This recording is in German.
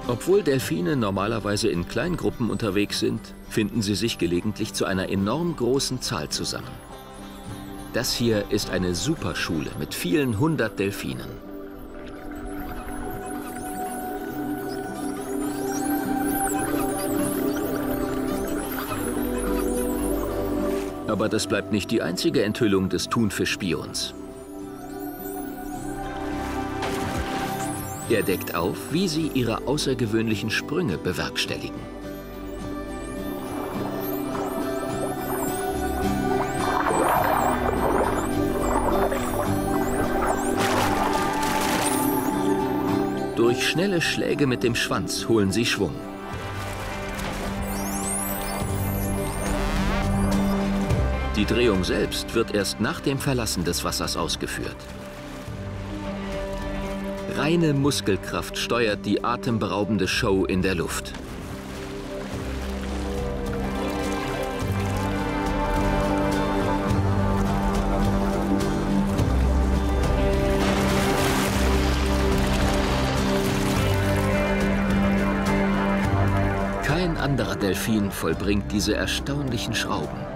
Obwohl Delfine normalerweise in Kleingruppen unterwegs sind, finden sie sich gelegentlich zu einer enorm großen Zahl zusammen. Das hier ist eine Superschule mit vielen hundert Delfinen. Aber das bleibt nicht die einzige Enthüllung des Thunfischspions. Er deckt auf, wie sie ihre außergewöhnlichen Sprünge bewerkstelligen. Durch schnelle Schläge mit dem Schwanz holen sie Schwung. Die Drehung selbst wird erst nach dem Verlassen des Wassers ausgeführt. Reine Muskelkraft steuert die atemberaubende Show in der Luft. Kein anderer Delfin vollbringt diese erstaunlichen Schrauben.